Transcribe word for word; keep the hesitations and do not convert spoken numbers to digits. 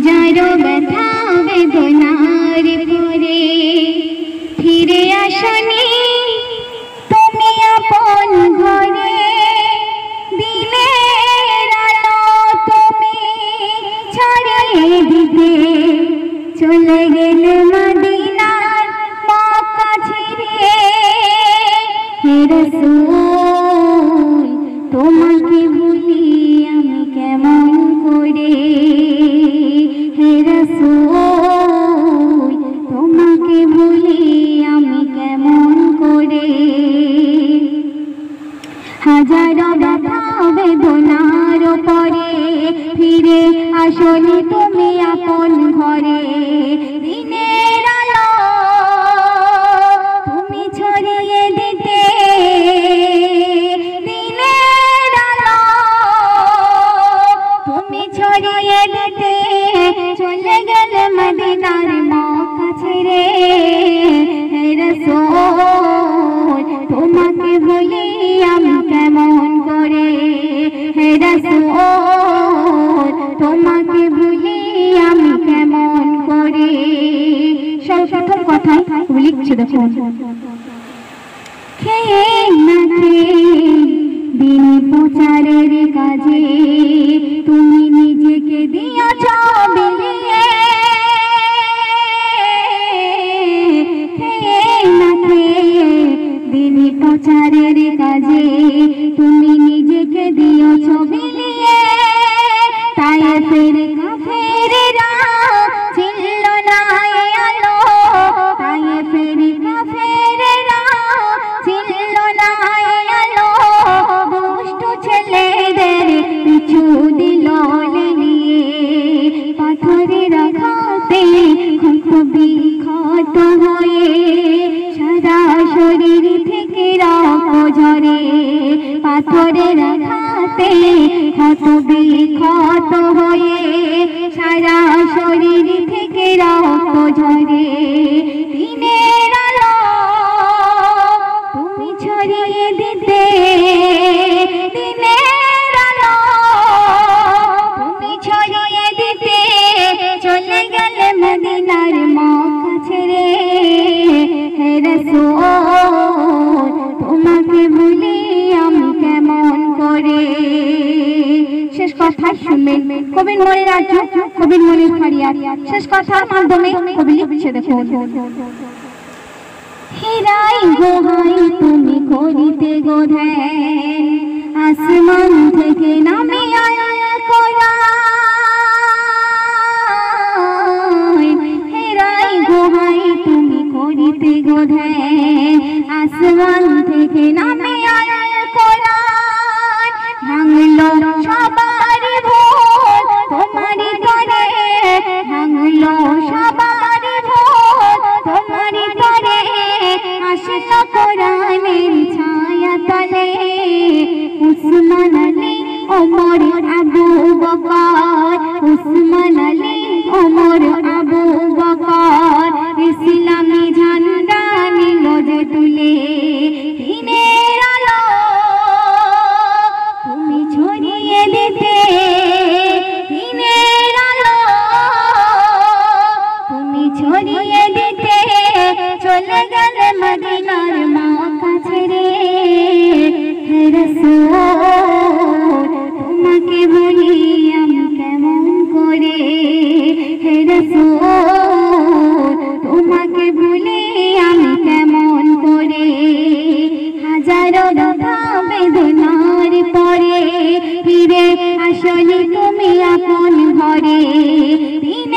হাজারো ব্যথা বেদনার পরে ফিরে আসনি তুমি আপন ঘরে। দিনের আলো তুমি ছড়িয়ে দিতে চলে গেলে মদিনার মক্কা ছেড়ে। হে রাসূল তোমাকে ভুলি আমি কেমন করে। হে রাসূল তোমাকে ভুলি আমি কেমন করে। হাজারো ব্যথা বেদনার পরে ফিরে আসনি তুমি আপন ঘরে। দিনের আলো তুমি ছড়িয়ে দিতে, দিনের আলো তুমি ছড়িয়ে দিতে চলে গেলে মদিনার মক্কা ছেড়ে। হে রাসূল তোমাকে ভুলি আমি কেমন করে। হে রাসূল তোমাকে ভুলি আমি কেমন করে। সর্বপ্রথম কথা লিখছে দেখুন। খেয়ে না খেয়ে দিন প্রচারের কাজে তুমি নিজেকে দিয়েছ বিলিয়ে। খেয়ে না খেয়ে দিন প্রচারের কাজে তুমি নিজেকে দিয়েছ বিলিয়ে। তায়েফের কাফেররা ছিল না আলো, তায়েফের কাফেররা ছিল না আলো। দুষ্ট ছেলেদের পিছু দিল নিয়ে, পাথরের আঘাতে ক্ষত বিক্ষত হয়ে সারা শরীর থেকে রক্ত ঝরে। পাথরের আঘাতে ক্ষত বিক্ষত হয়ে সারা শরীর থেকে রক্ত ঝরে। দিনের আলো তুমি ছড়িয়ে দিতে, দিনের আলো তুমি ছড়িয়ে দিতে চলে গেলে মদিনার মক্কা ছেড়ে। হে রাসূল তোমাকে ভুলি আমি কেমন করে। শেষ কথা শুনবেন কবির মনির রাজ্য, কবির মনির ফারিয়াদ। শেষ কথার মাধ্যমে কবি লিখছে দেখুন। হীরাই গোহাই তুমি করিতে গো ধ্যান, আসমান থেকে নামে আয়াল কোরআন। হীরাই গোহাই তুমি করিতে গো ধ্যান, আসমান থেকে নামে আয়াল কোরআন। ভাঙলো সবার ভোর তোমারি তরে, ভাঙলো সবার ভোর তোমারি তরে। আসলো কোরআনের ছায়া তলে, উসমান আলী ওমর আবু বকর, উসমান আলী ওমর আবু বকর। ইসলামী ঝান্ডা নিল যে তুলে, দিনের আলো তুমি ছড়িয়ে দিতে, দিনের আলো তুমি ছড়িয়ে দিতে চলে গেলে মদিনার মক্কা ছেড়ে। হে রাসূল তোমাকে ভুলি আমি কেমন করে। হে রাসূল তোমাকে ভুলি আমি কেমন করে। হাজারো ব্যথা বেদনার পরে ফিরে আসনি তুমি আপন ঘরে।